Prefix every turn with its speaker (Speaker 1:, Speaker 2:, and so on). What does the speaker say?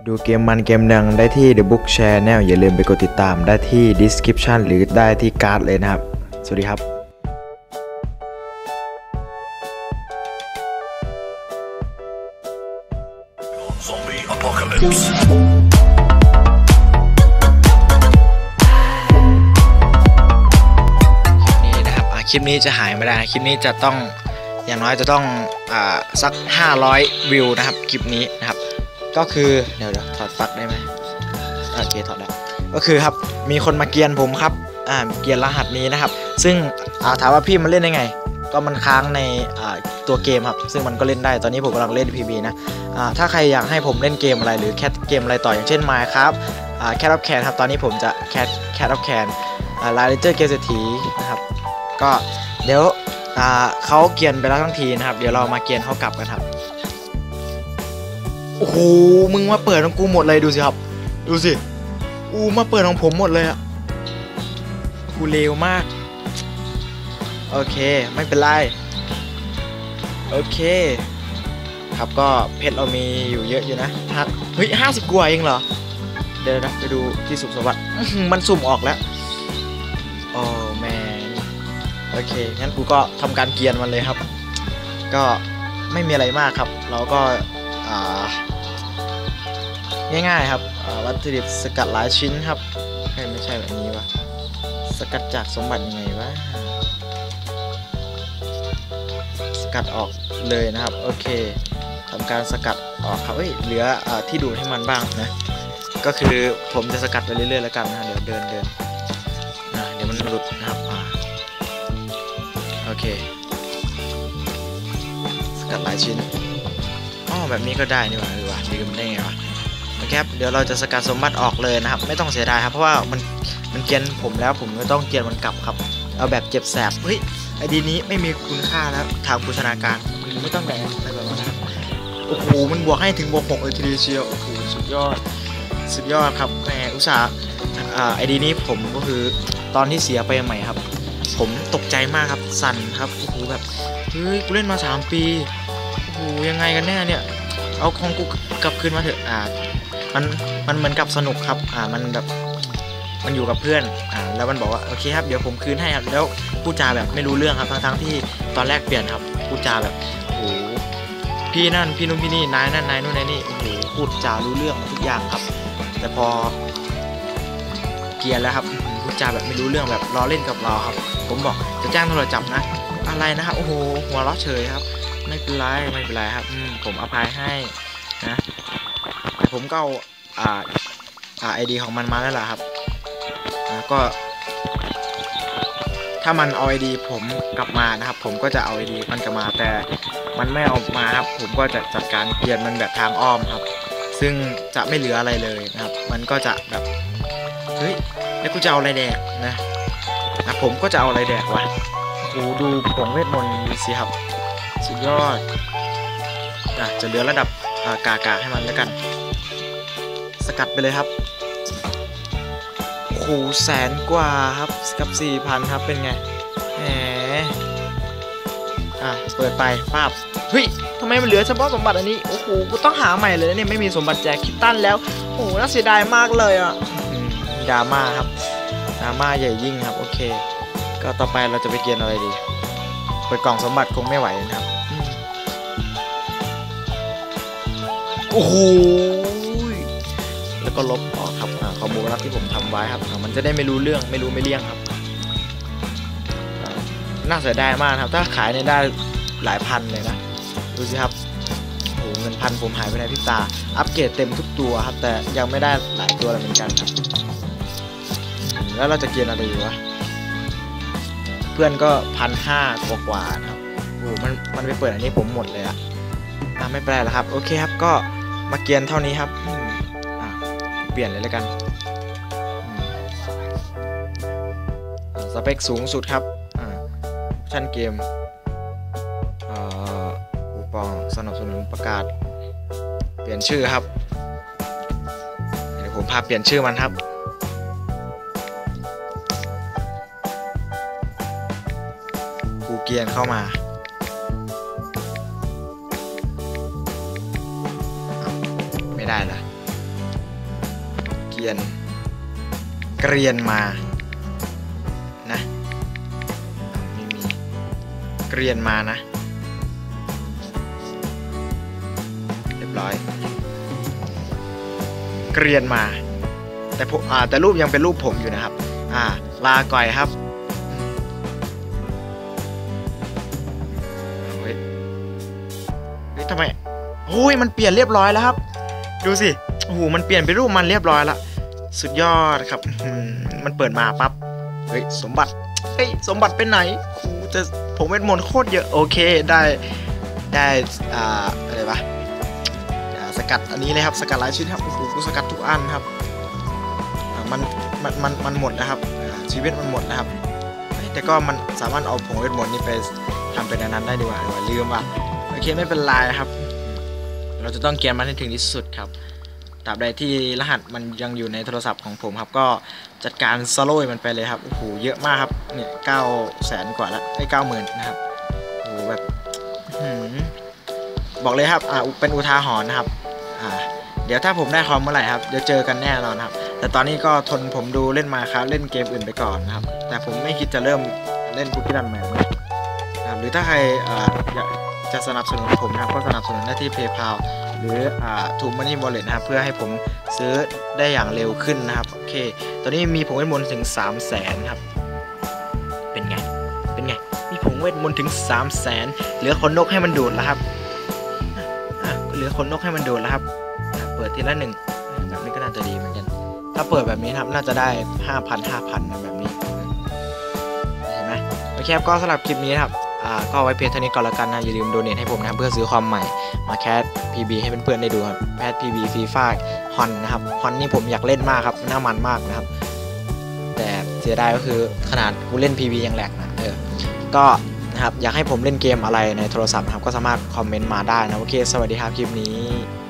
Speaker 1: ดูเกมมันเกมดังได้ที่ The Book Channel อย่าลืมไปกดติดตามได้ที่ Description หรือได้ที่การ์ดเลยนะครับ สวัสดีครับนี่นะครับคลิปนี้จะหายไม่ได้คลิปนี้จะต้องอย่างน้อยจะต้องสัก500วิวนะครับคลิปนี้นะครับก็คือเดี๋ยวถอดปลั๊กได้ไหมโอเคถอดได้ก็คือครับมีคนมาเกียนผมครับเกียนรหัสนี้นะครับซึ่งถามว่าพี่มันเล่นได้ไงก็มันค้างในตัวเกมครับซึ่งมันก็เล่นได้ตอนนี้ผมกำลังเล่น PB นะถ้าใครอยากให้ผมเล่นเกมอะไรหรือแคทเกมอะไรต่ออย่างเช่น Minecraft Cat of Can ครับตอนนี้ผมจะ Cat of Can Ranger เกมเศรษฐีนะครับก็เดี๋ยวเขาเกียนไปแล้วทั้งทีนะครับเดี๋ยวเรามาเกียนเขากลับกันครับโอ้โหมึงมาเปิดของกูหมดเลยดูสิครับดูสิมาเปิดของผมหมดเลยอ่ะกูเลวมากโอเคไม่เป็นไรโอเคครับก็เพชรเรามีอยู่เยอะอยู่นะเฮ้ย50กว่าเองเหรอเดี๋ยวนะไปดูที่สุ่มสมบัติมันสุ่มออกแล้วโอ้แมนโอเคงั้นกูก็ทำการเกียนมันเลยครับก็ไม่มีอะไรมากครับเราก็ง่ายๆครับวัตถุดิบสกัดหลายชิ้นครับไม่ใช่แบบนี้วะสกัดจากสมบัติยังไงวะสกัดออกเลยนะครับโอเคทำการสกัดออกครับเหลือที่ดูดให้มันบ้างนะก็คือผมจะสกัดไปเรื่อยๆแล้วกันนะเดี๋ยวเดินเดี๋ยวมันหลุดนะครับโอเคสกัดหลายชิ้นแบบนี้ก็ได้นี่หว่าลืมได้ไงวะโอเคครับเดี๋ยวเราจะสกัดสมบัติออกเลยนะครับไม่ต้องเสียดายครับเพราะว่ามันเกียนผมแล้วผมไม่ต้องเกียนมันกลับครับเอาแบบเจ็บแสบเฮ้ยไอดีนี้ไม่มีคุณค่าแล้วทางโภชนาการไม่ต้องแบบอะไรแบบนั้นโอ้โหมันบวกให้ถึงบวก6เลยทีเดียวเชียวโอ้โหสุดยอดครับแหมอุตส่าห์ไอดีนี้ผมก็คือตอนที่เสียไปใหม่ครับผมตกใจมากครับสั่นครับโอ้โหแบบเฮ้ยกูเล่นมา3 ปีโอ้โหยังไงกันแน่เนี่ยเอาของกูกลับคืนมาเถอะมันเหมือนกับสนุกครับมันแบบมันอยู่กับเพื่อนแล้วมันบอกว่าโอเคครับเดี๋ยวผมคืนให้ครับแล้วพูดจาแบบไม่รู้เรื่องครับทั้งที่ตอนแรกเปลี่ยนครับพูดจาแบบโอ้โหพี่นั่นพี่นู่นพี่นี่นายนั่นนายนู่นนายนี่โอ้โหพูดจารู้เรื่องทุกอย่างครับแต่พอเกียร์แล้วครับพูดจาแบบไม่รู้เรื่องแบบล้อเล่นกับเราครับผมบอกจะแจ้งตำรวจจับนะอะไรนะครับโอ้โหหัวเราะเฉยครับไม่เป็นไรครับผมอภัยให้นะแต่ผมก็เอาไอดีของมันมาแล้วล่ะครับก็ถ้ามันเอาไอดีผมกลับมานะครับผมก็จะเอาไอดีมันกลับมาแต่มันไม่เอามาครับผมก็จะจัดการเปลี่ยนมันแบบทางอ้อมครับซึ่งจะไม่เหลืออะไรเลยนะครับมันก็จะแบบเฮ้ยแล้วกูจะเอาอะไรแดกนะผมก็จะเอาอะไรแดกวะดูผงเวทมนต์สิครับสุดยอดจะเหลือระดับกากให้มันแล้วกันสกัดไปเลยครับโอ้โห100,000 กว่าครับกับ 4,000 ครับเป็นไงแหมเปิดไปปั๊บเฮ้ยทำไมมันเหลือเฉพาะสมบัติอันนี้โอ้โหกูต้องหาใหม่เลยเนี่ยไม่มีสมบัติแจกคิตตันแล้วโอ้โหน่าเสียดายมากเลยดราม่าครับดราม่าใหญ่ยิ่งครับโอเคก็ต่อไปเราจะไปเกียนอะไรดีเปิดกล่องสมบัติคงไม่ไหวนะครับโอ้โหแล้วก็ลบออกครับข้อมูลลับที่ผมทำไว้ครับมันจะได้ไม่รู้เรื่องไม่เลี่ยงครับน่าเสียดายมากครับถ้าขายเนี่ยได้หลายพันเลยนะดูสิครับโอ้เงินพันผมหายไปในพริบตาอัปเกรดเต็มทุกตัวครับแต่ยังไม่ได้หลายตัวเหมือนกันครับแล้วเราจะเกียนอะไรอยู่วะเพื่อนก็1,500 กว่าครับโอ้มันไปเปิดอันนี้ผมหมดเลยอะไม่เป็นไรแล้วครับโอเคครับก็มาเกียนเท่านี้ครับเปลี่ยนเลยแล้วกันสเปคสูงสุดครับชั้นเกมคูปองสนับสนุนประกาศเปลี่ยนชื่อครับเดี๋ยวผมพาเปลี่ยนชื่อมันครับกูเกียนเข้ามาไม่ได้เหรอเกรียนมานะไม่มีเกรียนมานะเรียบร้อยเกรียนมาแต่ผมแต่รูปยังเป็นรูปผมอยู่นะครับลาก่อยครับเฮ้ยทำไมโอ้ยมันเปลี่ยนเรียบร้อยแล้วครับดูสิโอ้โหมันเปลี่ยนเป็นรูปมันเรียบร้อยแล้วสุดยอดครับมันเปิดมาปั๊บเฮ้ยสมบัติสมบัติเป็นไหนจะผมเวทมนต์โคตรเยอะโอเคได้อะไรวะสกัดอันนี้เลยครับสกัดหลายชิ้นครับโอ้โหกูสกัดทุกอันครับมันหมดนะครับชีวิตมันหมดนะครับแต่ก็มันสามารถเอาผงเวทมนต์นี้ไปทำเป็นอันนั้นได้ดีกว่าลืมโอเคไม่เป็นไรครับเราจะต้องเกียร์มันให้ถึงที่สุดครับตราบใดที่รหัสมันยังอยู่ในโทรศัพท์ของผมครับก็จัดการสโลว์มันไปเลยครับโอ้โหเยอะมากครับเนี่ย900,000 กว่าแล้ว90,000นะครับโอ้โหแบบบอกเลยครับเป็นอุทาหรณ์นะครับเดี๋ยวถ้าผมได้คอมเมื่อไหร่ครับเดี๋ยวเจอกันแน่นอนครับแต่ตอนนี้ก็ทนผมดูเล่นมาครับเล่นเกมอื่นไปก่อนนะครับแต่ผมไม่คิดจะเริ่มเล่นคุกกี้รันแมนนะครับหรือถ้าใครอยากจะสนับสนุนผมนะครับก็สนับสนุนได้ที่ PayPal หรือTrue Money Wallet นะครับเพื่อให้ผมซื้อได้อย่างเร็วขึ้นนะครับโอเคตอนนี้มีผงเวทมนต์ถึง300,000ครับเป็นไงมีผงเวทมนต์ถึง300,000เหลือขนนกให้มันดูดแล้วครับเหลือขนนกให้มันดูดแล้วครับเปิดทีละ1แบบนี้ก็น่าจะดีเหมือนกันถ้าเปิดแบบนี้ครับน่าจะได้ 5,000 นะแบบนี้เห็นไหมโอเคครับก็สำหรับคลิปนี้ครับก็ไว้เพียงเท่านี้ก่อนละกันนะอย่าลืมโดเนทให้ผมนะครับเพื่อซื้อความใหม่มาแคส PB ให้เพื่อนๆได้ดูครับแคส PB ฟรีไฟฮอนนะครับฮอนนี่ผมอยากเล่นมากครับน่ามันมากนะครับแต่เสียดายก็คือขนาดกูเล่น PB ยังแหลกนะก็นะครับอยากให้ผมเล่นเกมอะไรในโทรศัพท์ครับก็สามารถคอมเมนต์มาได้นะโอเคสวัสดีครับคลิปนี้